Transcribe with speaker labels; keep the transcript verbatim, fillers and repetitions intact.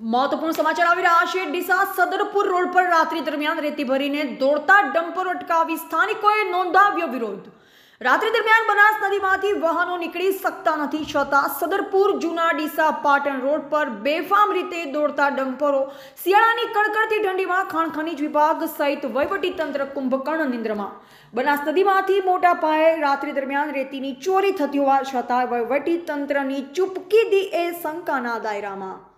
Speaker 1: महत्वपूर्ण समाचार આવી રહ્યા છે। ડીસા સદરપુર રોડ પર રાત્રિ દરમિયાન રેતી ભરીને દોડતા ડમ્પર અટકાવી સ્થાનિકોએ નોંધાવ્યો વિરોધ। રાત્રિ દરમિયાન બનાસ નદીમાંથી વાહનો નીકળી શકતા નથી, છતાં સદરપુર જૂના ડીસા પાટણ રોડ પર બેફામ રીતે દોડતા ડમ્પરો શિયાળાની કડકડતી ઠંડીમાં ખાણ ખનીજ વિભાગ સહિત વહીવટી તંત્ર કુંભકર્ણ નિંદ્રામાં। બનાસ નદીમાંથી મોટા પાયે રાત્રિ દરમિયાન રેતીની ચોરી થતી હોવા છતાં વહીવટી તંત્રની ચૂપકીદી એ શંકાના દાયરામાં।